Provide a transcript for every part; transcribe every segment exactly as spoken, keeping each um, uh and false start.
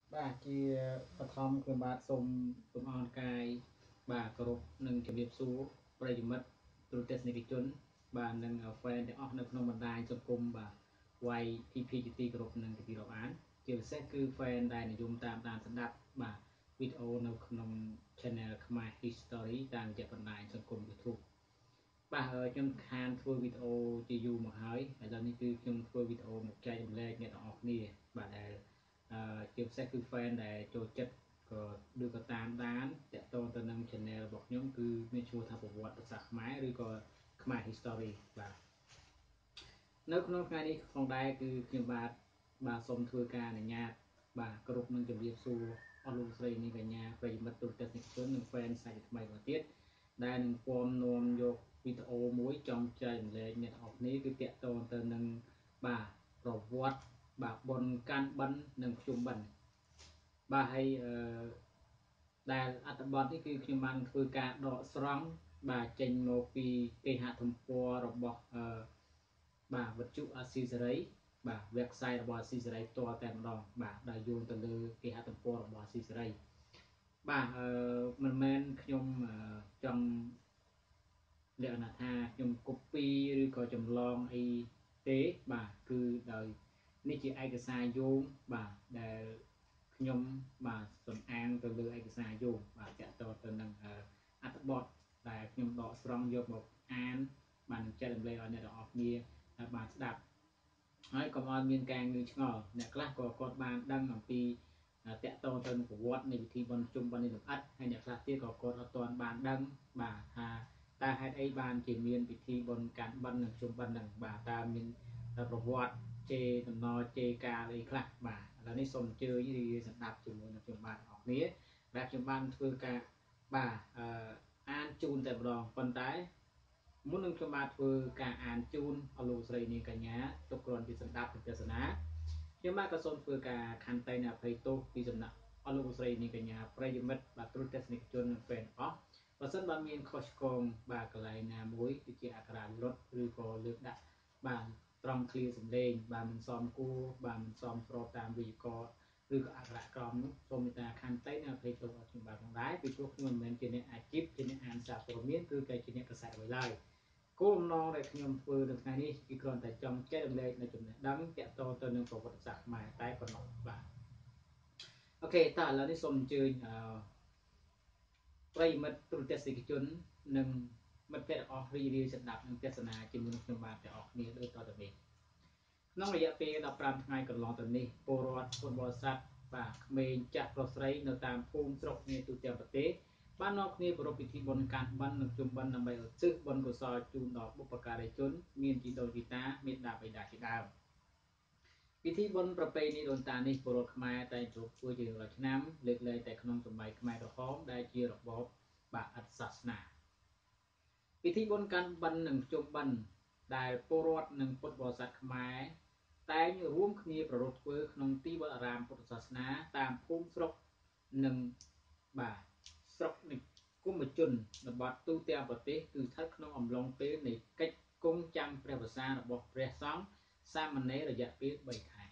បាទជាបឋមគឺបាទសូមលំអរកាយបាទគោរពនិងជំរាបសួរប្រិយមិត្តទូរទស្សនិកជនបាទនិង fan ទាំងអស់នៅក្នុងបណ្ដាញសង្គមបាទវាយ พี พี ជាទីគោរពនិងជាទីរាប់អានជាពិសេសគឺ fan ដែលនិយមតាមដានស្ដាប់បាទវីដេអូនៅក្នុង channel ខ្មែរ History តាមរយៈបណ្ដាញសង្គម YouTube បាទខ្ញុំខានធ្វើវីដេអូជាយូរមកហើយឥឡូវនេះគឺខ្ញុំធ្វើវីដេអូមកចែករំលែកអ្នកទាំងអស់គ្នាបាទដែលអឺជាពិសេសគឺ fan ដែលចូលចិត្តក៏ឬក៏តាមដានតកតងទៅនឹង channel របស់ខ្ញុំគឺមានឈ្មោះថាប្រវត្តិសាស្ត្រខ្មែរឬក៏ខ្មែរ History បាទនៅក្នុងថ្ងៃនេះផងដែរគឺខ្ញុំបាទបាទសូមធ្វើការអនុញ្ញាតបាទគ្រប់នឹងជម្រាបសួរអស់លោកស្រីនាងកញ្ញាប្រិយមិត្តទូរទស្សនិកជននិង fan សាច់ថ្មីមកទៀតដែលនឹងពំនាំយកវីដេអូមួយចង់ចែករំលែកអ្នកនរគ្នាគឺតាក់ទងទៅនឹងបាទប្រវត្តិបាទបុណ្យកាន់បិណ្ឌនិងភ្ជុំបិណ្ឌបាទហើយអឺដែលអត្ថបទនេះគឺខ្ញុំបានធ្វើការដកស្រង់បាទចេញមកពីគេហទំព័ររបស់អឺបាទវិទ្យុអាស៊ីសេរីបាទ website របស់អាស៊ីសេរីផ្ទាល់តែម្ដងបាទដែលយោងទៅលើគេហទំព័ររបស់អាស៊ីសេរីបាទអឺមិនមែនខ្ញុំចង់លក្ខណៈថាខ្ញុំ copy ឬក៏ចម្លងអីទេបាទគឺដោយនេះជាឯកសារយោងបាទដែលខ្ញុំបាទសំអាងទៅលើឯកសារយោងបាទតកតទៅនឹងអត្ថបទដែលខ្ញុំដកស្រង់យកមកអានបានចែករំលែកឲ្យអ្នកទាំងអស់គ្នាបានស្ដាប់ហើយកុំឲ្យមានការងឿឆ្ងល់អ្នកខ្លះក៏គាត់បានដឹងអំពីតកតទៅនឹងប្រវត្តិនៃពិធីបុណ្យជុំបិណ្ឌនេះលម្អិតហើយអ្នកខ្លះទៀតក៏គាត់អត់ទាន់បានដឹងបាទថាតើហេតុអីបានជាមានពិធីបុណ្យកាន់បិណ្ឌនិងជុំបិណ្ឌហ្នឹងបាទតើមានប្រវត្តិជេរតំណជេរការអីខ្លះបាទឥឡូវនេះសូមអញ្ជើញរីកស្ដាប់ជាមួយនឹងខ្ញុំបាទអរគ្នាដែលខ្ញុំបានធ្វើការបាទអឺអានជូនតែម្ដងប៉ុន្តែមុននឹងខ្ញុំបានធ្វើការអានជូនអស់លោកស្រីនាងកញ្ញាទុកគ្រាន់តែស្ដាប់ទស្សនាខ្ញុំបាទក៏សូមធ្វើការខន្តីអភ័យទោសពីសំណាក់អស់លោកស្រីនាងកញ្ញាប្រិយមិត្តបាទទូរទស្សនិកជននិង fan អស់បើសិនបើមានខុសឆ្គងបាទកន្លែងណាមួយគឺជាអក្ខរាវិរុទ្ធឬក៏លើកដាក់បាទត្រង់ឃ្លាសំឡេងបាទមិនសមគួរបាទមិនសមស្របតាមវេយ្យាករណ៍ឬក៏អក្ខរក្រមនោះសូមមេត្តាខន្តីនិងអភ័យទោសអស់ខ្ញុំបាទផងដែរពីព្រោះខ្ញុំមិនមែនជាអ្នកអាជីពជាអ្នកអានសារព័ត៌មានគឺតែជាអ្នកកសែតអ្វីឡើយគោលបំណងដែលខ្ញុំធ្វើនៅថ្ងៃនេះគឺគ្រាន់តែចង់ចែករំលែកនៅចំណេះដឹងទាក់ទងទៅនឹងប្រវត្តិសាស្ត្រខ្មែរតែប៉ុណ្ណោះបាទអូខេតើឥឡូវនេះសូមអញ្ជើញអឺប្រិយមិត្តទូរទស្សនិកជននិងមិត្តភ័ក្តិទាំងអស់រីករាយស្ដាប់និងទស្សនាជាមួយនឹងខ្ញុំបាទទាំងអស់គ្នាដូចតទៅនេះក្នុងរយៈពេលដប់ប្រាំថ្ងៃកន្លងទៅនេះពលរដ្ឋពុទ្ធបរិស័ទបាទក្មេងចាស់ប្រុសស្រីនៅតាមភូមិស្រុកគ្នាទូទាំងប្រទេសបាននាំគ្នាប្រារព្ធពិធីបុណ្យកាន់បិណ្ឌនិងជុំបិណ្ឌដើម្បីឧទ្ទិសបុណ្យកុសលជូនដល់បុព្វការីជនមានជីដូនជីតាមេត្តាបិតាជាដើមពិធីបុណ្យប្រពៃណីដូនតានេះពលរដ្ឋខ្មែរតែងតែធ្វើជារៀងរាល់ឆ្នាំលើកលែងតែក្នុងសម័យខ្មែរក្រហមដែលជារបបបាទអត្តសាសនាពិធីបុណ្យកាន់បិណ្ឌនិងជុំបិណ្ឌដែលពលរដ្ឋនិងពុទ្ធបរិស័ទខ្មែរតែងរួមគ្នាប្រារព្ធធ្វើក្នុងទីវត្តអារាមពុទ្ធសាសនាតាមភូមិស្រុកនិងបាទស្រុកនិគមជនបទទូទាំងប្រទេសគឺស្ថិតក្នុងអំឡុងពេលនៃកិច្ចគង់ចាំព្រះវស្សារបស់ព្រះសង្ឃសាមណេររយៈពេលបីខែ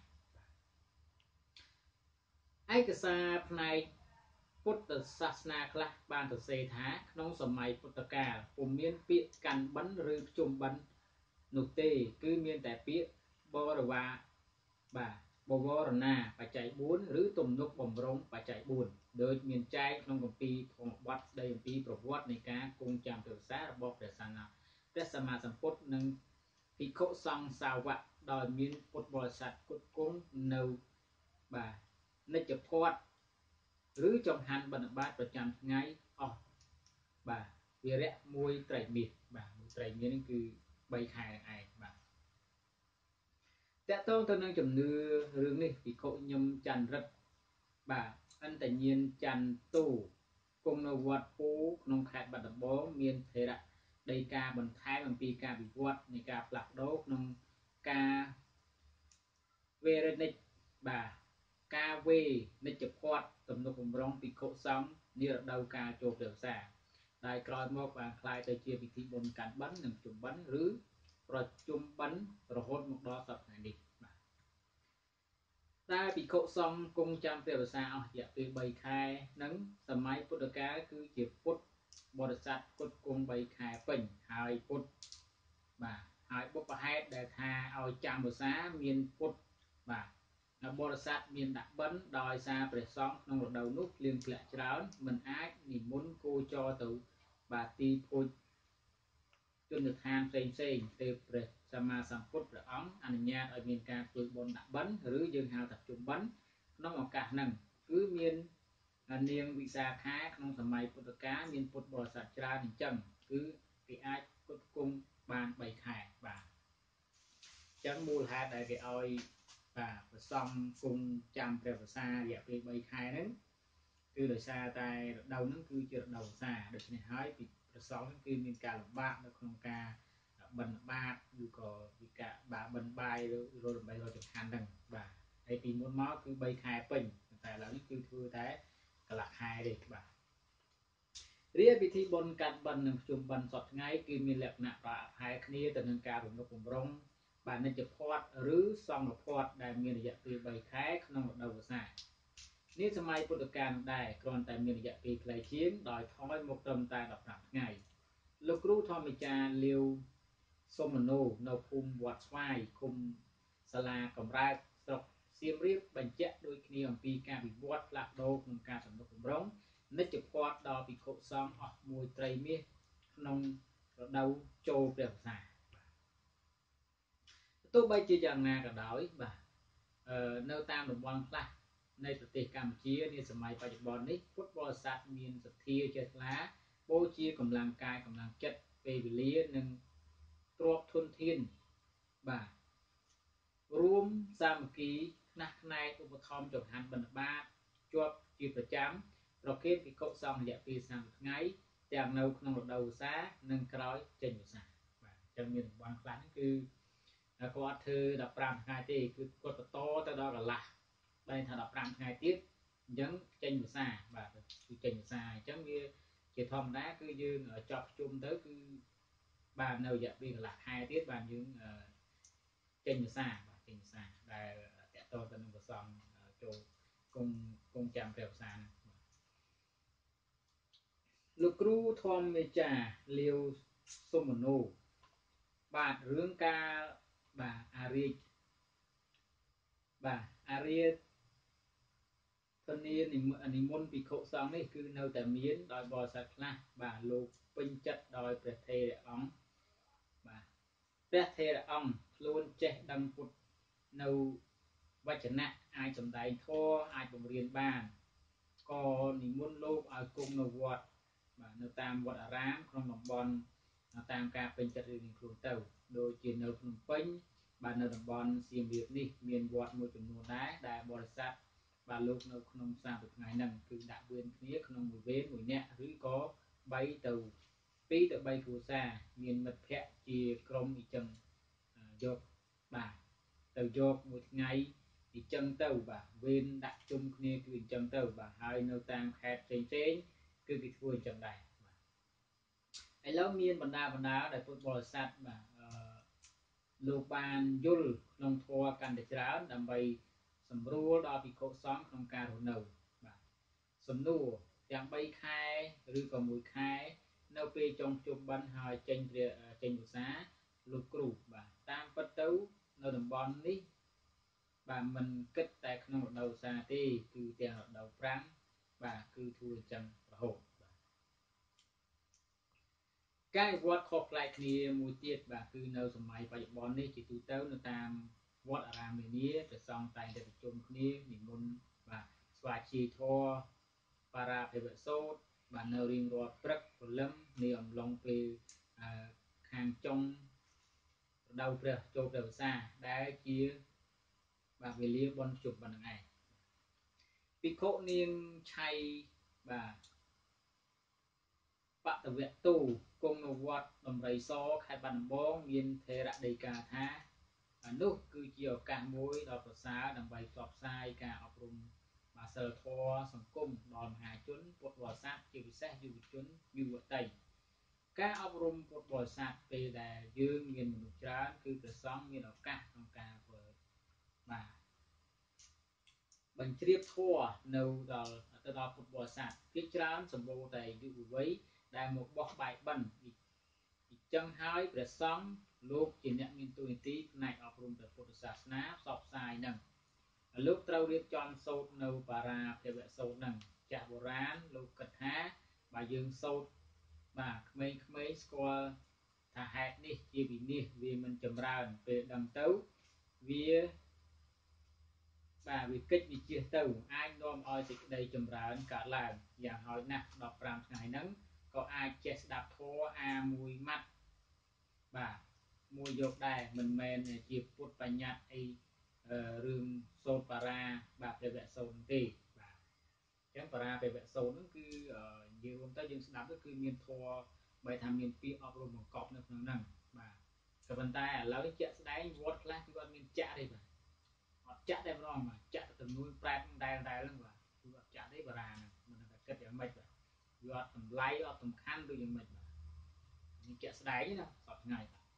ឯកសារផ្នែកពុទ្ធសាសនាខ្លះបានសរសេរថាក្នុងសម័យពុទ្ធកាលពុំមានពាក្យកាន់បិណ្ឌឬភ្ជុំបិណ្ឌនោះទេគឺមានតែពាក្យបរិវារបាទបវរណាបច្ច័យបួនឬទំនុកបំរុងបច្ច័យបួនដោយមានចែងក្នុងគម្ពីរធម្មបទស្ដីអំពីប្រវត្តិនៃការគង់ចាំព្រះវស្សារបស់ព្រះសង្ឃព្រះសម្មាសម្ពុទ្ធនិងភិក្ខុសង្ឃសាវកដោយមានពុទ្ធបរិស័ទគុតគង់នៅបាទនិច្ចភ័តឬចង្ហាន់បិណ្ឌបាតប្រចាំថ្ងៃអស់បាទវិរៈមួយត្រីមាសបាទមួយត្រីមាសនេះគឺបីខែនឹងឯងបាទតកតងទៅនឹងជំនឿរឿងនេះភិក្ខុញឹមច័ន្ទរិទ្ធបាទអន្តញានច័ន្ទទូគង់នៅវត្តពោក្នុងខេត្តបាត់ដំបងមានថេរៈដីកាបន្ថែមអំពីការវិវត្តនៃការផ្លាស់ប្ដូរក្នុងការវេរនិច្ចបាទការវេនិច្ចភ័តទំនុកបំរុងភិក្ខុសង្ឃនារដូវកាលចូលព្រះវស្សាដែលក្រោយមកបានคล้ายទៅជាពិធីបុណ្យកាន់បិណ្ឌនិងជុំបិណ្ឌឬប្រជុំបិណ្ឌរហូតមកដល់សប្តាហ៍នេះបាទតែភិក្ខុសង្ឃគង់ចាំព្រះវស្សាអស់រយៈពេលបីខែនឹងសម័យពុទ្ធកាលគឺជាពុទ្ធបរិស័ទគុតគង់បីខែពេញហើយពុទ្ធបាទហើយបុព្វហេតុដែលថាឲ្យចាំវស្សាមានពុទ្ធបាទបរិស័ទមានដាក់បិណ្ឌដោយសារព្រះសង្ឃក្នុងរដូវនោះភ្លៀងធ្លាក់ច្រើនមិនអាចនិមន្តគោចរទៅបាទទីភោជជនដ្ឋានផ្សេងផ្សេងទេព្រះសម្មាសម្ពុទ្ធព្រះអង្គអនុញ្ញាតឲ្យមានការធ្វើបុណ្យដាក់បិណ្ឌឬយើងហៅថាជុំបិណ្ឌក្នុងឱកាសហ្នឹងគឺមាននាងវិសាខាក្នុងសម័យពុទ្ធកាលមានពុទ្ធបរិស័ទច្រើនអញ្ចឹងគឺគេអាចគុតគង់បានបីខែបាទអញ្ចឹងមូលហេតុដែលគេឲ្យបាទប្រសំគង់ចាំព្រះវស្សាររយៈពេលបីខែហ្នឹងគឺដោយសារតែរដូវហ្នឹងគឺជារដូវវស្សាដូច្នេះហើយពីប្រសងគឺមានការលំបាកនៅក្នុងការបិណ្ឌបាតឬក៏វិកាបាបិណ្ឌបាយឬរដើម្បីរកចង្ហាន់ហ្នឹងបាទហើយពីមុនមកគឺបីខែពេញតែឥឡូវនេះគឺធ្វើតែកន្លះខែទេបាទរាជពិធីបុណ្យកាត់បិណ្ឌនិងភ្ជុំបិណ្ឌសពថ្ងៃគឺមានលក្ខណៈប្រហែលគ្នាទៅនឹងការរំលឹកបំរុងបាទនិច្ចភ័តឬសង្ឃភ័តដែលមានរយៈពេលបីខែក្នុងរដូវវស្សានេះសម័យពុទ្ធកាលដែរគ្រាន់តែមានរយៈពេលខ្លីជាងដោយថយមកត្រឹមតែដប់ប្រាំថ្ងៃលោកគ្រូធម្មចារ្យលាវសុំមនោនៅភូមិវត្តស្វាយឃុំសាលាកំរើកស្រុកសៀមរាបបញ្ជាក់ដូចគ្នាអំពីការវិវត្តផ្លាស់ប្ដូរក្នុងការសំណុកបំរុងនិច្ចភ័តដល់ភិក្ខុសង្ឃអស់មួយត្រីមាសក្នុងរដូវចូលព្រះវស្សាទោះបីជាយ៉ាងណាក៏ដោយបាទនៅតាមតំបន់ខ្លះនៃប្រទេសកម្ពុជានាសម័យបច្ចុប្បន្ននេះពុទ្ធបរិស័ទមានសទ្ធាជ្រះថ្លាបូជាកម្លាំងកាយកម្លាំងចិត្តពេលវេលានិងទ្រព្យធនធានបាទរួមសាមគ្គីខ្នះខ្នែកឧបត្ថម្ភចង្ហាន់បិណ្ឌបាតជាប់ជាប្រចាំប្រកេតភិក្ខុសង្ឃរយៈពេលសាមសិបថ្ងៃទាំងនៅក្នុងរដូវវស្សានិងក្រោយចេញវស្សាបាទអញ្ចឹងមានតំបន់ខ្លះគឺគាត់ធ្វើដប់ប្រាំថ្ងៃទេគឺគាត់បន្តទៅដល់កន្លះបែរថាដប់ប្រាំថ្ងៃទៀតអញ្ចឹងចេញវស្សាបាទគឺចេញវស្សាអញ្ចឹងវាជាធម្មតាគឺយើងចប់ជុំទៅគឺបាទនៅរយៈពេលកន្លះខែទៀតបាទយើងចេញវស្សាបាទចេញវស្សាដែលតកតទៅនឹងប្រសំចូលគង់គង់ចាំព្រះវស្សាហ្នឹងលោកគ្រូធម្មមេចាលាវសុំមនោបាទរឿងការបាទអារាជបាទអារាធនីនិមន្តភិក្ខុសង្ឃនេះគឺនៅតែមានដោយបរិស័ទខ្លះបាទលោកពេញចិត្តដោយព្រះថេរអង្គបាទព្រះថេរអង្គខ្លួនចេះដឹងពុទ្ធនៅវចនៈអាចសម្ដែងធម៌អាចបង្រៀនបានក៏និមន្តលោកឲ្យគង់នៅវត្តបាទនៅតាមវត្តអារាមក្នុងតំបន់តាមការពេញចិត្តរៀងខ្លួនទៅដូចជានៅភ្នំពេញបាទនៅតំបន់សៀមរាបនេះមានវត្តមួយចំនួនដែរដែលបរិស័ទបាទលោកនៅក្នុងសាមថ្ងៃហ្នឹងគឺដាក់វេនគ្នាក្នុងមួយវេនមួយអ្នកឬក៏បីទៅពីរទៅបីគ្រួសារមានមិត្តភ័ក្តិជាក្រុមអញ្ចឹងយកបាទទៅយកមួយថ្ងៃអញ្ចឹងទៅបាទវេនដាក់ជុំគ្នាគឺអញ្ចឹងទៅបាទហើយនៅតាមខេត្តផ្សេងផ្សេងគឺគេធ្វើអញ្ចឹងដែរឥឡូវមានបណ្ដាបណ្ដាដែលពុទ្ធបរិស័ទបាទលោកបានយល់ក្នុងធម៌កាន់តែច្រើនដើម្បីសម្រួលដល់ភិក្ខុសង្ឃក្នុងការរស់នៅបាទសំណួរទាំងបីខែឬក៏មួយខែនៅពេលចុងជុំបិណ្ឌហើយចេញព្រះចេញវស្សាលោកគ្រូបាទតាមពិតទៅនៅតំបន់នេះបាទមិនគិតតែក្នុងរដូវវស្សាទេគឺទាំងរដូវប្រាំងបាទគឺធ្វើអញ្ចឹងរហូតការវិវត្តខុសប្លែកគ្នាមួយទៀតបាទគឺនៅសម័យបច្ចុប្បន្ននេះជាទូទៅនៅតាមវត្តអារាមនានាព្រះសង្ឃតែងតែប្រជុំគ្នានិមន្តបាទស្វាជាធម៌បារាភិវសូត្របាទនៅរៀងរាល់ព្រឹកព្រលឹមនាអំឡុងពេលខាងចុងរដូវព្រះចូលព្រះវស្សាដែលជាបាទវេលាបុណ្យជុំបិណ្ឌហ្នឹងឯងភិក្ខុនាងឆៃបាទបតវៈទូគង់នៅវត្តដំរីសខេត្តបាត់ដំបងមានថេរដីកាថានោះគឺជាឱកាសមួយដ៏ប្រសើរដើម្បីផ្សព្វផ្សាយការអប់រំបាទសិលធម៌សង្គមដល់មហាជនពុទ្ធបរិស័ទជាពិសេសយុវជនយុវតីការអប់រំពុទ្ធបរិស័ទពេលដែលយើងមានមនុស្សច្រើនគឺព្រះសង្ឃមានឱកាសក្នុងការធ្វើបាទបញ្ជ្រាបធัวនៅដល់ទៅដល់ពុទ្ធបរិស័ទភាគច្រើនសម្បូរតែយុវវ័យដែលមកបោះបាយបិណ្ឌអញ្ចឹងហើយព្រះសង្ឃលោកជាអ្នកមានទូនាទីផ្នែកអប់រំព្រះពុទ្ធសាសនាផ្សព្វផ្សាយនឹងលោកត្រូវរៀបចំសូត្រនៅបារាភវសូត្រនឹងចាស់បុរាណលោកគិតថាបើយើងសូត្របាទក្មេងៗស្គាល់ថាហេតុនេះជាវិនិច្ឆ័យវាមិនចម្រើនពេលដឹងទៅវាបាទវាកិច្ចវិជាទៅអាចនាំឲ្យសេចក្តីចម្រើនកើតឡើងយ៉ាងហោចណាស់ដប់ប្រាំថ្ងៃហ្នឹងក៏អាចចេះស្ដាប់ធម៌អាមួយម៉ាត់បាទមួយយកដែរមិនមែនជាពុទ្ធបញ្ញត្តិអីរឿងសូត្របារាបាទព្រះវសូត្រទេបាទអញ្ចឹងបារាព្រះវសូត្រហ្នឹងគឺយើងរួមទៅយើងស្ដាប់ទៅគឺមានធម៌បែរថាមានពាក្យអប់រំបង្កប់នៅក្នុងហ្នឹងបាទក៏ប៉ុន្តែឥឡូវជាក់ស្ដែងវត្តខ្លះគឺអត់មានចាក់ទេបាទអត់ចាក់តែម្ដងបាទចាក់ទៅចំនួនប្រែតដែលដែលហ្នឹងបាទគឺអត់ចាក់ទេបារាហ្នឹងមិនដឹងថាគិតយ៉ាងម៉េចបាទវាអត់តម្លៃអត់សំខាន់ដូចយ៉ាងម៉េចបាទនេះជាក់ស្ដែងណាសប្តាហ៍ថ្ងៃ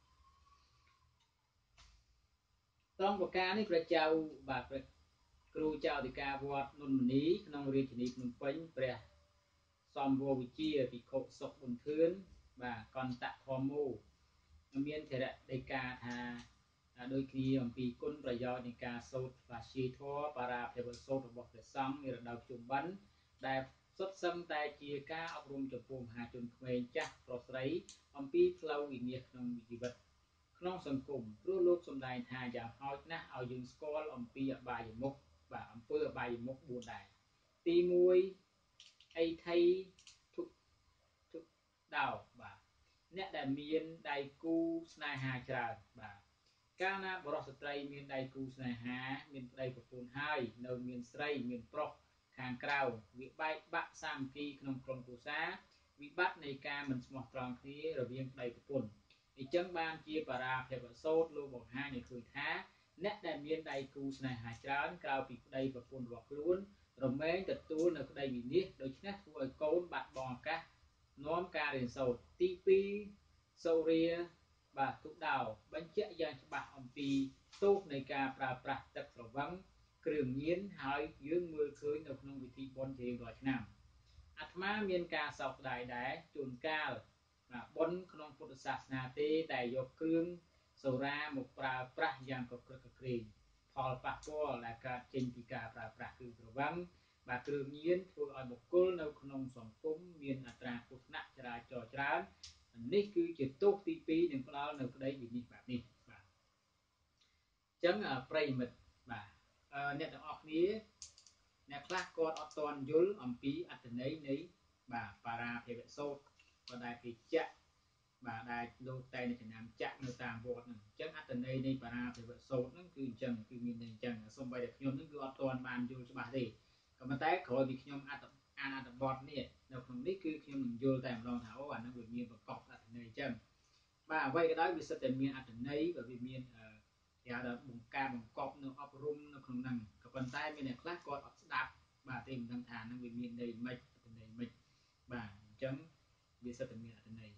ត្រង់ប្រការនេះព្រះចៅបាទព្រះគ្រូចៅអធិការវត្តនុនមនីក្នុងរាជធានីភ្នំពេញព្រះសំវវិជាភិក្ខុសុខប៊ុនធឿនបាទកន្តៈធម្មោមានធរៈដីកាថាដោយគ្នាអំពីគុណប្រយោជន៍នៃការសូត្របាជាធម៌បារាភវសូត្ររបស់ព្រះសង្ឃនារដូវភ្ជុំបិណ្ឌដែលសុទ្ធសឹងតែជាការអប់រំចំពោះមហាជនក្មេងចាស់ប្រុសស្រីអំពីផ្លូវវិន័យក្នុងជីវិតក្នុងសង្គមព្រោះលោកសម្ដែងថាយ៉ាងហោចណាស់ឲ្យយើងស្គាល់អំពីអបាយមុខបាទអំពើអបាយមុខបួនដែរទីមួយអីថៃទុទុដោបាទអ្នកដែលមានដៃគូស្នេហាច្រើនបាទកាលណាបរិសុទ្ធស្ត្រីមានដៃគូស្នេហាមានប្តីប្រពន្ធហើយនៅមានស្រីមានប្រុសខាងក្រៅវាបែកបាក់សាមគ្គីក្នុងក្រុមគ្រួសារវិបត្តិនៃការមិនស្មោះត្រង់គ្នារវាងប្តីប្រពន្ធអញ្ចឹងបានជាបារាភវសូត្រលោកបង្ហាញឲ្យឃើញថាអ្នកដែលមានដៃគូស្នេហាច្រើនក្រៅពីប្តីប្រពន្ធរបស់ខ្លួនរមែងទទួលនៅក្តីវិនិច្ឆ័យដូច្នេះធ្វើឲ្យកូនបាត់បង់ឱកាសនាំការរៀនសូត្រទីពីរសូរិយាបាទទុដោបញ្ជាក់យ៉ាងច្បាស់អំពីទោសនៃការប្រើប្រាស់ទឹកស្រវឹងគ្រឿងញៀនហើយយើងមើលឃើញនៅក្នុងវិធីបុណ្យជារៀងរាល់ឆ្នាំអាត្មាមានការសោកស្ដាយដែរជួនកាលបុណ្យក្នុងពុទ្ធសាសនាទេតែយកគ្រឿងសូរាមកប្រើប្រាស់យ៉ាងកក្រឹកកក្រែងផលប៉ះពាល់ដែលកើតចេញពីការប្រើប្រាស់គ្រឿងស្រវឹងបាទគ្រឿងញៀនធ្វើឲ្យបុគ្គលនៅក្នុងសង្គមមានអត្រាគ្រោះថ្នាក់ចរាចរណ៍ច្រើននេះគឺជាទោសទីពីរនឹងផ្ដល់នៅក្តីវិនិច្ឆ័យបែបនេះបាទអញ្ចឹងប្រិយមិត្តបាទអ្នកទាំងអស់គ្នាអ្នកខ្លះគាត់អត់ទាន់យល់អំពីអត្ថន័យនៃបាទបារាភវសូត្រក៏ដែលគេចាក់បាទដែលលោកតែចំណាំចាក់នៅតាមវត្តហ្នឹងអញ្ចឹងអត្ថន័យនៃបារាភវសូត្រហ្នឹងគឺអញ្ចឹងគឺមានន័យអញ្ចឹងសូម្បីតែខ្ញុំហ្នឹងគឺអត់ទាន់បានយល់ច្បាស់ទេក៏ប៉ុន្តែក្រោយពីខ្ញុំអត្ថអានអត្ថបទនេះនៅក្នុងនេះគឺខ្ញុំនឹងយល់តែម្ដងថាអូអាហ្នឹងវាមានប្រកបអត្ថន័យអញ្ចឹងបាទអ្វីក៏ដោយវាសិតតែមានអត្ថន័យvàវាមានគេហៅថាបង្ការបង្កប់នៅអប់រំនៅក្នុងហ្នឹងក៏ប៉ុន្តែមានអ្នកខ្លះគាត់អត់ស្ដាប់បាទទេមិនដឹងថាហ្នឹងវាមានន័យម៉េចអត្ថន័យម៉េចបាទអញ្ចឹងវាសិតតែមានអត្ថន័យ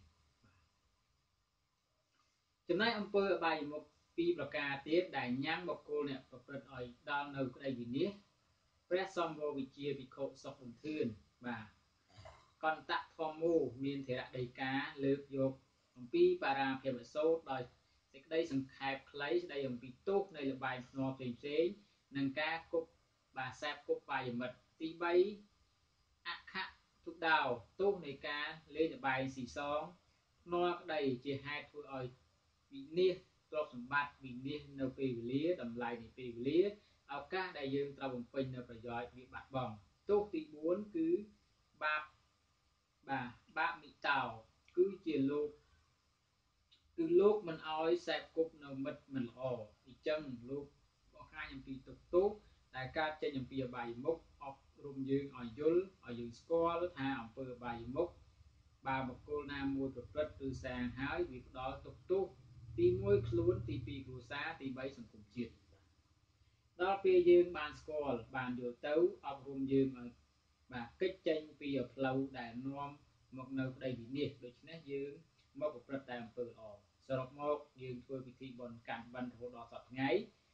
ចំណែកអំពើអបាយមុខពីរប្រការទៀតដែលញ៉ាំងបុគ្គលអ្នកប្រព្រឹត្តឲ្យដល់នៅក្តីវិនិច្ឆ័យព្រះសម្វវិជាភិក្ខុសុខប៊ុនធឿនបាទកន្តៈធម្មោមានធរៈដីកាលើកយកអំពីបារាភវសូត្រដោយសេចក្តីសង្ខេបខ្លីស្តីអំពីទោសនៃលបាយភ្នាល់ផ្សេងផ្សេងនិងការគប់បាសែបគប់បាយមិត្តទីបីអខទុដោទោសនៃការលេងលបាយស៊ីសងភ្នាល់ក្តីជាហេតុធ្វើឲ្យវិនិច្ឆ័យទ្រព្យសម្បត្តិវិនិច្ឆ័យនៅពេលវេលាតម្លៃនៃពេលវេលាឱកាសដែលយើងត្រូវបំពេញនៅប្រយោជន៍វាបាត់បង់ទោសទីបួនគឺបាបបាទបាបមិតោគឺជាលោកគឺលោកមិនអោយសែបគប់នៅមិត្តមិនល្អអញ្ចឹងលោកបង្ហាញអំពីទុកទោសដែលកើតចេញអំពីអបាយមុខអប់រំយើងឲ្យយល់ឲ្យយើងស្គាល់ថាអំពើអបាយមុខបើបុគ្គលណាមួយប្រព្រឹត្តឬសាងហើយវាផ្ដល់ទុកទោសទីមួយខ្លួនទីពីរគ្រួសារទីបីសង្គមជាតិដល់ពេលយើងបានស្គាល់បានយល់ទៅអប់រំយើងឲ្យបាទកិច្ចចេញពីផ្លូវដែលនាំមកនៅក្តីវិនិច្ឆ័យដូច្នេះយើងមកប្រព្រឹត្តតែអំពើល្អសរុបមកយើងធ្វើពិធីបុណ្យកាន់បិណ្ឌរហូតដល់សប្តាហ៍ថ្ងៃ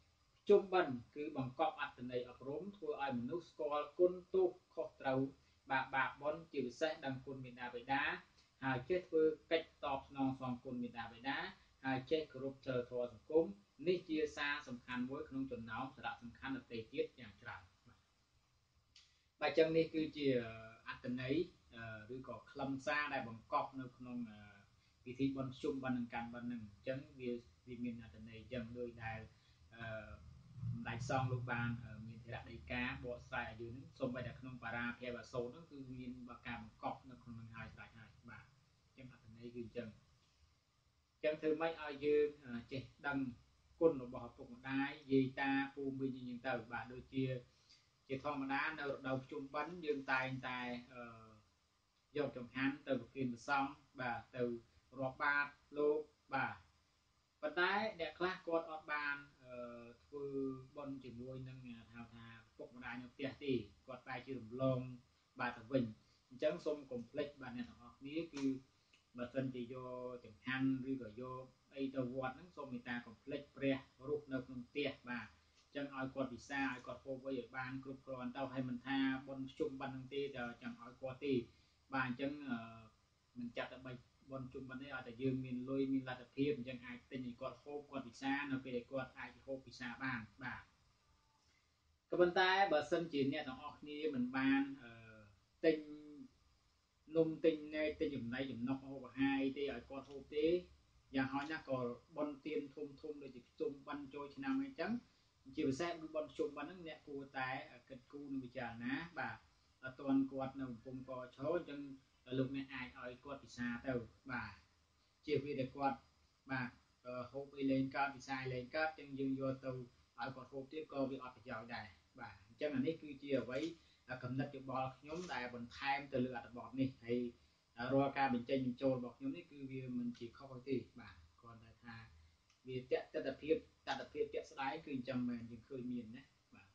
ជុំបិណ្ឌគឺបង្កប់អត្ថន័យអប់រំធ្វើឲ្យមនុស្សស្គាល់គុណទោសខុសត្រូវបាបបាបបុណ្យជាពិសេសដឹងគុណមេត្តាបិតាហើយចេះធ្វើកិច្ចតបស្នងសងគុណមេត្តាបិតាហើយចេះគោរពសិលធម៌សង្គមនេះជាសារសំខាន់មួយក្នុងចំណោមសារៈសំខាន់ដទៃទៀតយ៉ាងច្រើនបាទចឹងនេះគឺជាអត្ថន័យឬក៏ខ្លឹមសារដែលបង្កប់នៅក្នុងពិធីបុណ្យភ្ជុំបិណ្ឌនិងកាន់បិណ្ឌនឹងអញ្ចឹងវាវាមានអត្ថន័យអញ្ចឹងដោយដែលអឺសម្ដេចសង្ឃលោកបានមានធរដីកាបកស្រាយឲ្យយើងនឹងសូម្បីតែក្នុងបារាភិបសូត្រហ្នឹងគឺមានការបង្កប់នៅក្នុងនឹងហើយស្ដេចហើយបាទអញ្ចឹងអត្ថន័យគឺអញ្ចឹងអញ្ចឹងធ្វើម៉េចឲ្យយើងចេះដឹងគុណរបស់ឪពុកម្ដាយយាយតាពូមីងយើងទៅបាទដូចជាជាធម្មតានៅរដូវភ្ជុំបិណ្ឌយើងតែងតែអឺយកចង្ហាន់ទៅប្រគេនព្រះសង្ឃបាទទៅរាប់បាតលោកបាទប៉ុន្តែអ្នកខ្លះគាត់អត់បានអឺធ្វើបុណ្យជាមួយនឹងថាថាពុកម្ដាយនៅផ្ទះទេគាត់បែរជារំលងបាទទៅវិញអញ្ចឹងសូមកុំភ្លេចបាទអ្នកទាំងអស់គ្នាគឺបើសិនជាយកចង្ហាន់ឬក៏យកអីទៅវត្តហ្នឹងសូមមេត្តាកុំភ្លេចព្រះរូបនៅក្នុងផ្ទះបាទអញ្ចឹងឲ្យគាត់ពិសាឲ្យគាត់ហូបໄວឲ្យបានគ្រប់គ្រាន់ទៅឲ្យមិនថាបុណ្យភ្ជុំបិណ្ឌហ្នឹងទេតែចង់ឲ្យគាត់ទេបាទអញ្ចឹងអឺមិនចាត់តែបីបុណ្យជុំបិណ្ឌនេះឲ្យតែយើងមានលុយមានលទ្ធភាពអញ្ចឹងអាចទិញឲ្យគាត់ហូបគាត់ពិសានៅពេលដែលគាត់អាចហូបពិសាបានបាទក៏ប៉ុន្តែបើសិនជាអ្នកទាំងអស់គ្នាមិនបានអឺទិញនំទិញណែទិញចំណីចំណុកហូបអាហារអីទេឲ្យគាត់ហូបទេយ៉ាងហោចណាស់ក៏បុណ្យទានធំធំដូចជាភ្ជុំបិណ្ឌចូលឆ្នាំអីចឹងជាពិសេសគឺបុណ្យភ្ជុំបិណ្ឌហ្នឹងអ្នកគួរតែគិតគូរនឹងពិចារណាបាទអត់ទាន់គាត់នៅកំពុងកឈរអញ្ចឹងលោកអ្នកអាចឲ្យគាត់ពិសាទៅបាទជាវាដែលគាត់បាទហូបអីលេងកើតពិសាលេងកើតអញ្ចឹងយើងយកទៅឲ្យគាត់ហូបទៀតក៏វាអត់ប្រយោជន៍ដែរបាទអញ្ចឹងអានេះគឺជាអ្វីកំណត់យោបល់ខ្ញុំដែលបន្ថែមទៅលើអត្ថបទនេះហើយរាល់ការបញ្ចេញបញ្ចូលរបស់ខ្ញុំនេះគឺវាមិនជាខុសទេបាទគ្រាន់តែថាវាតតតភាពតតភាពជាក់ស្ដែងគឺអញ្ចឹងមែនយើងឃើញមានណាបាទ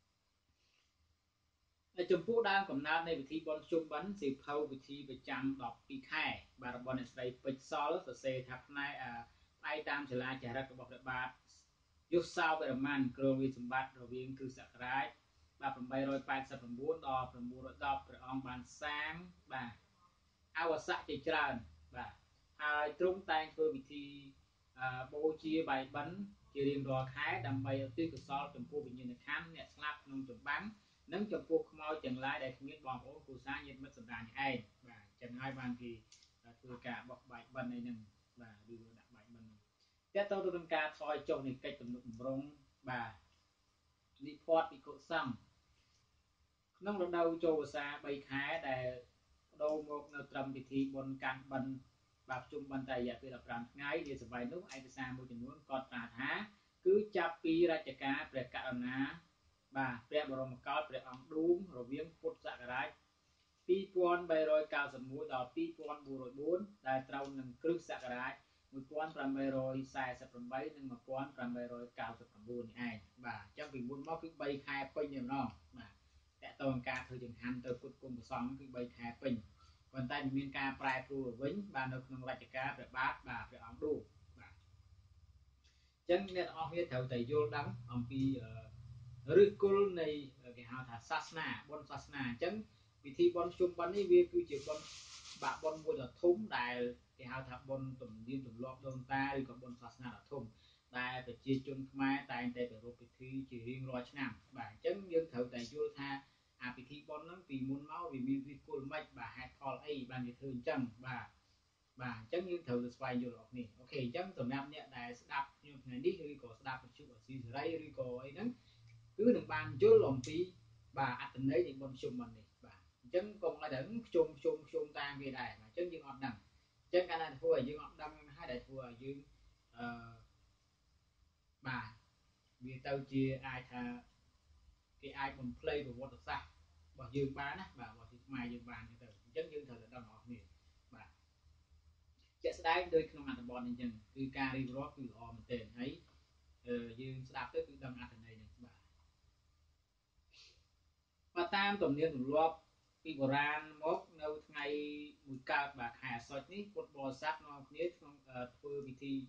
ហើយចំពោះដើមកំណើតនៃពិធីបុណ្យភ្ជុំបិណ្ឌសៀវភៅពិធីប្រចាំដប់ពីរខែបាទរបស់អ្នកស្រីពេជ្រសល់សរសេរថាផ្នែកផ្នែកតាមចលាចារឹករបស់ព្រះបាទយុសោវរ្ម័នគ្រងរាជសម្បត្តិរវាងគ្រិស្តសករាជបាទ889ដល់910ព្រះអង្គបានសាងបាទអវស័កជាច្រើនបាទហើយទ្រង់តែងធ្វើពិធីបូជាបាយបិណ្ឌជារៀងរាល់ខែដើម្បីឧទ្ទិសកុសលចំពោះវិញ្ញាណក្ខន្ធអ្នកស្លាប់ក្នុងចម្បាំងនិងចំពោះខ្មោចទាំងឡាយដែលគ្មានបងប្អូនគ្រួសារញាតិមិត្តសន្តានឯងបាទចឹងហើយបានគេធ្វើការបោះបាយបិណ្ឌអីហ្នឹងបាទឬដាក់បាយបិណ្ឌហ្នឹងតើតើទៅនឹងការថយចុះនៃកិច្ចទំនុកបំរុងបាទនិភ័តភិក្ខុសង្ឃក្នុងរដូវចូលវស្សាបីខែដែលបដូរមកនៅត្រឹមពិធីបុណ្យកាន់បិណ្ឌបាទភ្ជុំបិណ្ឌតែរយៈពេល15ថ្ងៃនាសម័យនោះឯកសារមួយចំនួនកត់ត្រាថាគឺចាប់ពីរជ្ជកាលព្រះករុណាបាទព្រះបរមកោដ្ឋព្រះអង្គឌួងរវាងពុទ្ធសករាជពីរពាន់បីរយកៅសិបមួយដល់ពីរពាន់បួនរយបួនដែលត្រូវនឹងគ្រិស្តសករាជមួយពាន់ប្រាំបីរយសែសិបប្រាំបីនិងមួយពាន់ប្រាំបីរយកៅសិបប្រាំបួននេះឯងបាទអញ្ចឹងពីមុនមកគឺបីខែពេញតែម្ដងបាទតើតើការធ្វើចង្ហាន់ទៅពុទ្ធគុំប្រសងគឺបីខែពេញប៉ុន្តែមានការប្រែប្រួលវិញបាទនៅក្នុងរជ្ជកាលព្រះបាទបាទព្រះអង្គឌួងបាទអញ្ចឹងអ្នកទាំងអស់គ្នាត្រូវតែយល់ដឹងអំពីឫសគល់នៃគេហៅថាសាសនាបុណ្យសាសនាអញ្ចឹងពិធីបុណ្យភ្ជុំបិណ្ឌនេះវាគឺជាបុណ្យបាក់បុណ្យមួយដ៏ធំដែលគេហៅថាបុណ្យទំនៀមទម្លាប់ដូនតាឬក៏បុណ្យសាសនាដ៏ធំដែលប្រជាជនខ្មែរតែងតែប្រារព្ធពិធីជារៀងរាល់ឆ្នាំបាទអញ្ចឹងយើងត្រូវតែយល់ថាអាពិធីបុណ្យហ្នឹងពីមុនមកវាមានឫសគល់ម៉េចបាទហេតុផលអីបានវាធ្វើអញ្ចឹងបាទបាទអញ្ចឹងយើងត្រូវទៅស្វែងយល់អស់នេះអូខេអញ្ចឹងសម្រាប់អ្នកដែលស្ដាប់ខ្ញុំថ្ងៃនេះឬក៏ស្ដាប់វិទ្យុអស៊ីសេរីឬក៏អីហ្នឹងគឺនឹងបានយល់អំពីបាទអត្ថន័យនៃបុណ្យភ្ជុំបិណ្ឌនេះបាទអញ្ចឹងកុំឲ្យតែភ្ជុំភ្ជុំភ្ជុំតាមគេដែរបាទអញ្ចឹងយើងអត់ដឹងអញ្ចឹងកាលណាធ្វើឲ្យយើងអត់ដឹងហើយដែលធ្វើឲ្យយើងអឺបាទវាទៅជាអាចថាគេអាចបំភ្លៃប្រវត្តិសាស្ត្ររបស់យើងបានណាបាទរបស់ខ្មែរយើងបានទៅអញ្ចឹងយើងត្រូវតែដឹងអស់គ្នាបាទជាក់ស្ដែងដូចក្នុងអត្ថបទនេះអញ្ចឹងគឺការរៀបរាប់គឺល្អមែនទែនហើយយើងស្ដាប់ទៅគឺដឹងអត្ថន័យហ្នឹងបាទបើតាមទំនៀមទម្លាប់ពីបុរាណមកនៅថ្ងៃមួយកើតបាទខែអាសត់នេះពុទ្ធបរិស័ទនាំគ្នាក្នុងធ្វើពិធី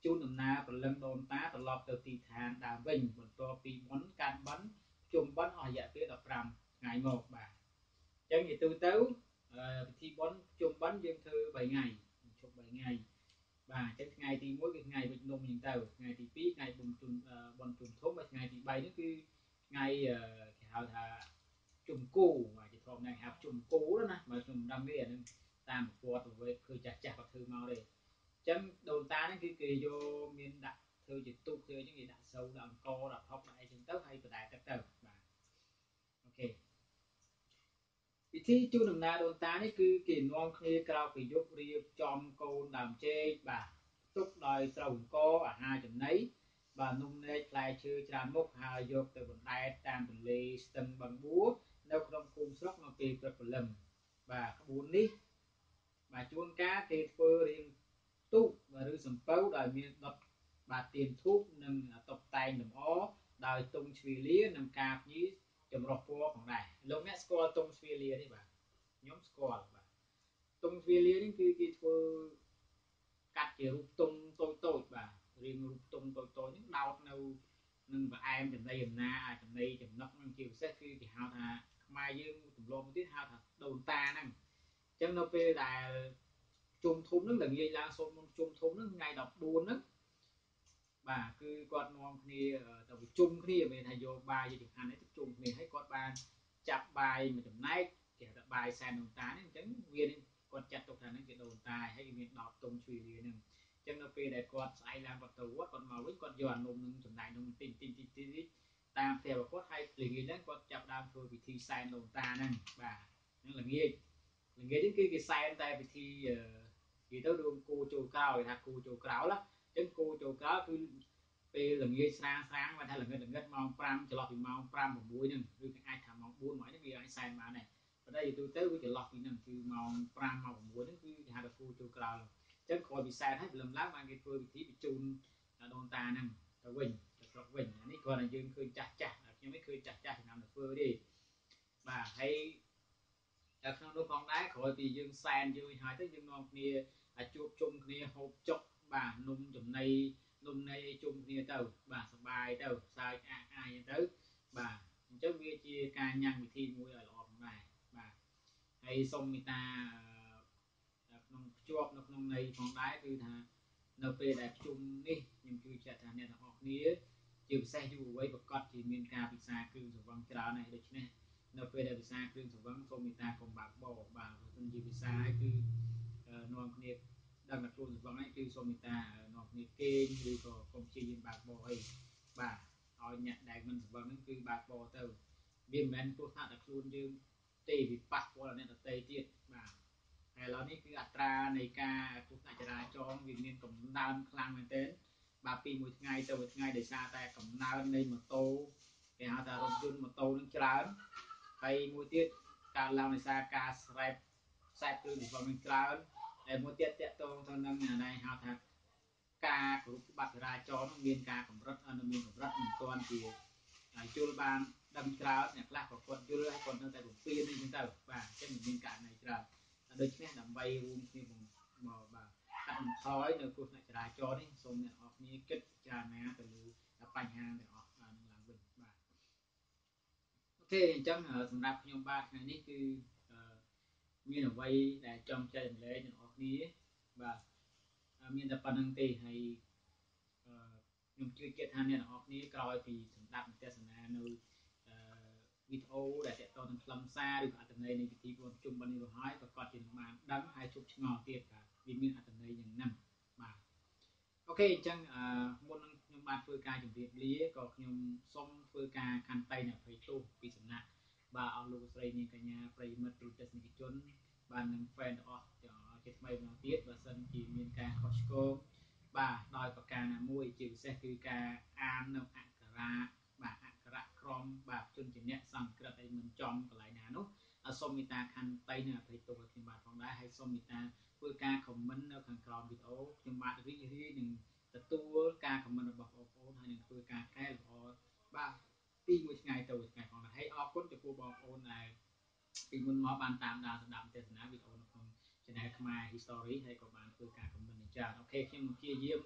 ជូនដំណើរប្រលឹងដូនតាត្រឡប់ទៅទីឋានដើមវិញបន្ទាប់ពីបុណ្យកាន់បិណ្ឌជុំបិណ្ឌអស់រយៈពេលដប់ប្រាំថ្ងៃមកបាទអញ្ចឹងនិយាយទៅពិធីបុណ្យជុំបិណ្ឌយើងធ្វើបីថ្ងៃជុំបីថ្ងៃបាទអញ្ចឹងថ្ងៃទីមួយគឺថ្ងៃវិច្ឆិនំអញ្ចឹងទៅថ្ងៃទីពីរថ្ងៃបុណ្យជុំបុណ្យជុំធំហើយថ្ងៃទីបីនេះគឺថ្ងៃគេហៅថាជុំគូបាទជាធម្មតាហៅជុំគូណាបើខ្ញុំមិនដឹងទេអានឹងតាមប្រវត្តិប្រវត្តិឃើញចាស់ចាស់គាត់ធ្វើមកទេអញ្ចឹងដូនតាហ្នឹងគឺគេយកមានដាក់ធ្វើជាទូកធ្វើអញ្ចឹងគេដាក់សូវដាក់អង្គដាក់ផុកដាក់អីចឹងទៅហើយបដែតទឹកទៅបាទអូខេពិធីជូនដំណើរដូនតានេះគឺគេនាំគ្នាក្រោកពីយប់រៀបចំកូនដើមចេកបាទទុកដោយស្រូវអង្គអាហារចំណីបាទនំនែកផ្លែឈើច្រើនមុខហើយយកទៅបណ្ដែតតាមទន្លេស្ទឹងបឹងបួនៅក្នុងភូមិស្រុកនៅពេលព្រឹកព្រលឹមបាទក្បួននេះបាទជួនកាលគេធ្វើរៀងទូកឬសំពៅដោយមានដុតបាទទៀនធូបនិងតុបតែងលម្អដោយទង់ជ្វាលានិងការភ្ញីចម្រុះពណ៌ផងដែរលោកអ្នកស្គាល់ទង់ជ្វាលាទេបាទខ្ញុំស្គាល់បាទទង់ជ្វាលានេះគឺគេធ្វើកាត់ជារូបទង់តូចតូចបាទរៀងរូបទង់តូចតូចនេះដោតនៅនឹងផ្អែមចំណីអំណាអាចចំណីចំណុកនឹងជាពិសេសគឺគេហៅថាខ្មែរយើងទម្លាប់ទៀតហៅថាដូនតាហ្នឹងអញ្ចឹងនៅពេលដែលជុំធំហ្នឹងល្ងាចឡើងសូត្រមន្តជុំធំហ្នឹងថ្ងៃដប់បួនហ្នឹងបាទគឺគាត់នាំគ្នាទៅប្រជុំគ្នាមានថាយកបាយយកចង្ហាន់នេះទៅជុំគ្នាហើយគាត់បានចាប់បាយមួយចំណែកគេថាបាយសែនដូនតានេះអញ្ចឹងវាគាត់ចាត់ទុកថាហ្នឹងជាដូនតាហើយមានដបតុងជ្វាលាហ្នឹងអញ្ចឹងនៅពេលដែលគាត់ស្អែកឡើងគាត់ទៅវត្តគាត់មកវិញគាត់យកអានំនឹងចំណែកនំទីទីទីទីតាមផ្ទះរបស់គាត់ហើយល្ងាចហ្នឹងគាត់ចាប់ដើមធ្វើពិធីសែនដូនតាហ្នឹងបាទហ្នឹងល្ងាចល្ងាចនេះគឺគេសែនតែពិធីនិយាយទៅរួមគូចូលក្រោយថាគូចូលក្រោយអញ្ចឹងគូចូលក្រោយគឺពេលល្ងាចស្រាងស្រាងគាត់ថាល្ងិតល្ងិតម៉ោងប្រាំចន្លោះពីម៉ោងប្រាំ៦ហ្នឹងឬក៏អាចថាម៉ោងបួនមកនេះវាអាចសែនបានដែរប៉ុន្តែយូរទៅវាចន្លោះពីហ្នឹងគឺម៉ោងប្រាំម៉ោង៦ហ្នឹងគឺគេហៅថាគូចូលក្រោយអញ្ចឹងក្រោយពីសែនហើយព្រលឹមឡើងបានគេធ្វើពិធីបញ្ជូនដូនតាហ្នឹងទៅវិញទៅស្រុកវិញអានេះគ្រាន់តែយើងឃើញចាស់ចាស់ខ្ញុំមិនឃើញចាស់ចាស់ចំណាំទៅធ្វើទេបាទហើយតែក្នុងនោះផងដែរក្រោយពីយើងសែនយើងហើយទៅយើងនាំគ្នាជួបជុំគ្នាហូបចុកបាទនំចំណីនំន័យជុំគ្នាទៅបាទសបាយទៅសើចអាក់អាយទៅបាទអញ្ចឹងវាជាការញ៉ាំងវិធីមួយឲ្យល្អផងដែរបាទហើយសូមមេត្តាក្នុងភ្ជាប់នៅក្នុងន័យផងដែរគឺថានៅពេលដែលជុំនេះខ្ញុំជឿជាក់ថាអ្នកទាំងអស់គ្នាជាពិសេសយុវវ័យប្រកាសជាមានការពិសាគ្រឿងសង្វឹងច្រើនហើយដូច្នេះនៅពេលដែលពិសាគ្រឿងសង្វឹងសូមមេត្តាកុំបាក់បោបាទបើមិនជាពិសាគឺនាំគ្នាដឹងតែខ្លួនសង្វឹងហ្នឹងគឺសូមមេត្តានាំគ្នាគេងឬក៏កុំព្យាយាមបាក់បោអីបាទឲ្យអ្នកដែលមិនសង្វឹងហ្នឹងគឺបាក់បោទៅវាមិនមែនទោះថាតែខ្លួនយើងទេវាប៉ះពាល់អ្នកដទៃទៀតបាទហើយឥឡូវនេះគឺអត្រានៃការគ្រោះថ្នាក់ចរាចរណ៍វាមានកំណើនខ្លាំងមែនទែនបាទពីមួយថ្ងៃទៅមួយថ្ងៃដោយសារតែកំណើននៃម៉ូតូគេហៅថារថយន្តម៉ូតូនឹងច្រើនហើយមួយទៀតការឡើងដោយសារការស្រែកខ្សែគ្រឿងសង្វឹងនឹងច្រើនហើយមួយទៀតតកតងទៅនឹងអានេះហៅថាការគោរពច្បាប់ចរាចរណ៍នឹងមានការកម្រិតនៅមានកម្រិតមិនទាន់ជាយល់បានដឹងច្រើនអ្នកខ្លះក៏គាត់យល់ហើយគាត់នៅតែបំពេញនេះចឹងទៅបាទអញ្ចឹងមានករណីច្រើនដូច្នេះដើម្បីរួមគ្នាមកបាទកាត់បន្ថយនៅគ្រោះថ្នាក់ចរាចរណ៍នេះសូមអ្នកនរគ្នាគិតពិចារណាទៅលើបញ្ហាទាំងអស់នឹងឡើងវិញបាទអូខេអញ្ចឹងសម្រាប់ខ្ញុំបាទថ្ងៃនេះគឺមានអ្វីដែលចង់ចែករំលែកអ្នកនរគ្នាបាទមានតែប៉ុណ្្នឹងទេហើយខ្ញុំជឿជាក់ថាអ្នកនរគ្នាក្រោយពីសម្ដាប់ទស្សនានៅវីដេអូដែលតកតនឹងខ្លឹមសារឬក៏អត្ថន័យនៃពិធីបុណ្យជុំបិណ្ឌនេះទៅហើយប្រកាសជានឹងបានដឹងហើយជប់ឆ្ងល់ទៀតបាទវាមានអត្ថន័យយ៉ាងហ្នឹងបាទអូខេអញ្ចឹងមុននឹងខ្ញុំបានធ្វើការជម្រាបលាក៏ខ្ញុំសូមធ្វើការខន្តីនៅអភ័យទោសពីសំណាក់បាទអស់លោកស្រីនាងកញ្ញាប្រិយមិត្តទូទស្សនិកជនបាននឹង fan ទាំងអស់ជាថ្មីម្ដងទៀតបើសិនជាមានការខុសឆ្គងបាទដោយប្រការណាមួយជាពិសេសគឺការអាននៅអក្ខរាបាទអក្ខរក្រមបាទជនជាអ្នកសង្កត់អីមិនចំកន្លែងណានោះសូមមេត្តាខន្តីនៅអភ័យទោសឲ្យខ្ញុំបាទផងដែរហើយសូមមេត្តាធ្វើការ comment នៅខាងក្រោមវីដេអូខ្ញុំបាទរីករាយនឹងទទួលការ comment របស់បងប្អូនហើយនឹងធ្វើការកែលម្អបាទពីមួយថ្ងៃទៅមួយថ្ងៃផងដែរហើយអរគុណចំពោះបងប្អូនដែលពីមុនមកបានតាមដានស្ដាប់ទស្សនាវីដេអូនៅក្នុង channel ខ្មែរ History ហើយក៏បានធ្វើការ comment ច្រើនអូខេខ្ញុំព្យាយាម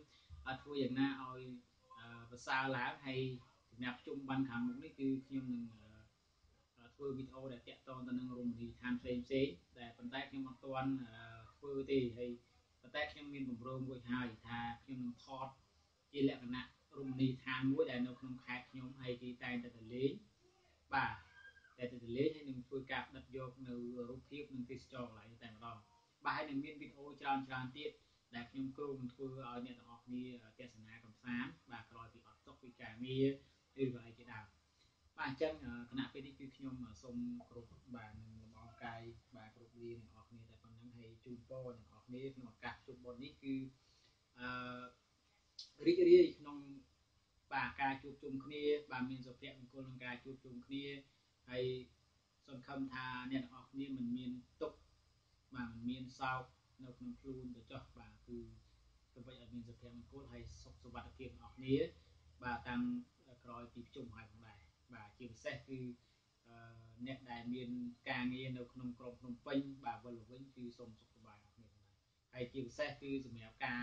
ធ្វើយ៉ាងណាឲ្យប្រសើរឡើងហើយសម្រាប់ជុំបានខាងមុខនេះគឺខ្ញុំនឹងធ្វើវីដេអូដែលតាក់ទងទៅនឹងរមណីយដ្ឋានផ្សេងផ្សេងតែប៉ុន្តែខ្ញុំអត់ទាន់ធ្វើទេហើយប៉ុន្តែខ្ញុំមានគម្រោងរួចហើយថាខ្ញុំនឹងថតជាលក្ខណៈរមណីយដ្ឋានមួយដែលនៅក្នុងខេត្តខ្ញុំហើយគេតែងតែទៅលេងបាទតែទៅលេងហើយនឹងធ្វើការផ្ដិតយកនៅរូបភាពនិងទេសចរកន្លែងតែម្ដងបាទហើយនឹងមានវីដេអូច្រើនច្រើនទៀតដែលខ្ញុំគ្រោងធ្វើឲ្យអ្នកទាំងអស់គ្នាទស្សនាកំសាន្តបាទក្រោយពីអត់ទុកពីការងារឬក៏អីជាដើមបាទអញ្ចឹងគណៈពេលនេះគឺខ្ញុំសូមគ្រប់បាទនឹងលំអរកាយបាទគ្រប់លាអ្នកទាំងអស់គ្នាតែប៉ុណ្្នឹងហើយជូនពរអ្នកទាំងអស់គ្នាក្នុងឱកាសជួបបុណ្យនេះគឺអឺរីករាយក្នុងបាទការជួបជុំគ្នាបាទមានសុភមង្គលក្នុងការជួបជុំគ្នាហើយសង្ឃឹមថាអ្នកទាំងអស់គ្នាមិនមានទុក្ខបាទមិនមានសោកនៅក្នុងខ្លួនទៅចោះបាទគឺគួរឲ្យមានសុភមង្គលហើយសុខសុវត្ថិភាពទាំងអស់គ្នាបាទតាំងក្រោយពីប្រជុំហើយផងដែរបាទជាពិសេសគឺអ្នកដែលមានការងារនៅក្នុងក្រុងភ្នំពេញបាទវិលវិញគឺសូមសុខសប្បាយអរគុណហើយជាពិសេសគឺសម្រាប់ការ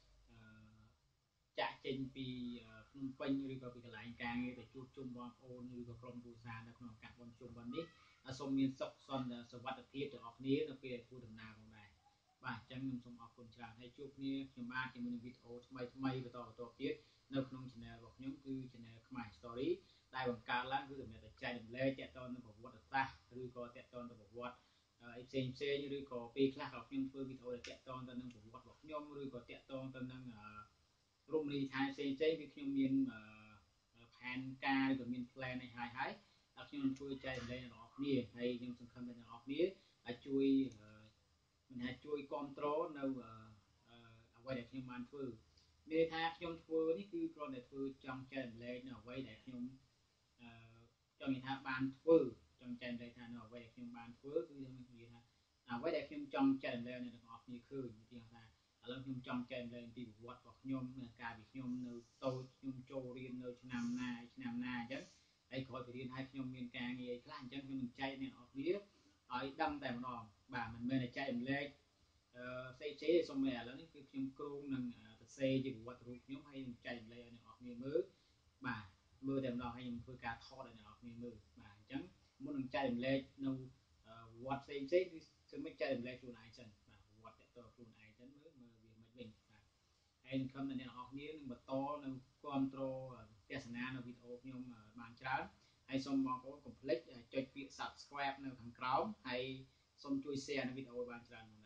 ចាក់ចេញពីភ្នំពេញឬក៏ពីកន្លែងការងារទៅជួបជុំបងប្អូនឬក៏ក្រុមគ្រួសារនៅក្នុងឱកាសបុណ្យជុំបិណ្ឌនេះសូមមានសុខសន្តិសុវត្ថិភាពទាំងអស់គ្នានៅពេលធ្វើដំណើរផងដែរបាទអញ្ចឹងខ្ញុំសូមអរគុណច្រើនហើយជួបគ្នាខ្ញុំបាទជាមួយនឹងវីដេអូថ្មីថ្មីបន្តបន្តទៀតនៅក្នុង channel របស់ខ្ញុំគឺ channel ខ្មែរ Story ដែលបង្កើតឡើងគឺសម្រាប់តែចែករំលែកទាក់ទងនឹងប្រវត្តិសាស្ត្រឬក៏ទាក់ទងទៅប្រវត្តិអីផ្សេងផ្សេងឬក៏ពេលខ្លះក៏ខ្ញុំធ្វើវីដេអូដែលទាក់ទងទៅនឹងប្រវត្តិរបស់ខ្ញុំឬក៏ទាក់ទងទៅនឹងរមណីយដ្ឋានផ្សេងផ្សេងគឺខ្ញុំមានផែនការឬក៏មាន plan ឲ្យហើយហើយដល់ខ្ញុំនឹងធ្វើចែករំលែកដល់អ្នកគ្នាហើយខ្ញុំសង្ឃឹមថាអ្នកគ្នាអាចជួយមិនថាជួយគ្រប់គ្រងនៅអ្វីដែលខ្ញុំបានធ្វើនិយាយថាខ្ញុំធ្វើនេះគឺគ្រាន់តែធ្វើចង់ចែករំលែកនៅអ្វីដែលខ្ញុំចង់និយាយថាបានធ្វើចង់ចែករំលែកថានៅអ្វីដែលខ្ញុំបានធ្វើគឺខ្ញុំនិយាយថាអ្វីដែលខ្ញុំចង់ចែករំលែកដល់អ្នកគ្នាឃើញទីថាឥឡូវខ្ញុំចង់ចែករំលែកពីប្រវត្តិរបស់ខ្ញុំកាលពីខ្ញុំនៅតូចខ្ញុំចូលរៀននៅឆ្នាំណាឆ្នាំណាអញ្ចឹងហើយក្រោយពីរៀនហើយខ្ញុំមានការងារខ្លះអញ្ចឹងខ្ញុំនឹងចែកអ្នកនរគ្នាឲ្យដឹងតែម្ដងបាទមិនមែនតែចែករំលែកអឺផ្សេងផ្សេងសូម្បីឥឡូវនេះគឺខ្ញុំគ្រោងនឹងសរសេរជាប្រវត្តិរូបខ្ញុំហើយនឹងចែករំលែកឲ្យអ្នកនរគ្នាមើលបាទមើលតែម្ដងហើយខ្ញុំធ្វើការថតឲ្យអ្នកនរគ្នាមើលបាទអញ្ចឹងមុននឹងចែករំលែកនៅប្រវត្តិផ្សេងផ្សេងគឺគឺមិនចែករំលែកខ្លួនឯងសិនបាទប្រវត្តិតទៅខ្លួនឯងសិនមើលមើលវាមិនវិញបាទហើយនឹងខំតែអ្នកនរគ្នានឹងបន្តនៅគ្រប់គ្រងទស្សនានៅវីដេអូខ្ញុំបានច្រើនហើយសូមបងប្អូនកុំភ្លេចចុចពាក្យ Subscribe នៅខាងក្រោមហើយសូមជួយ Share នៅវីដេអូបានច្រើន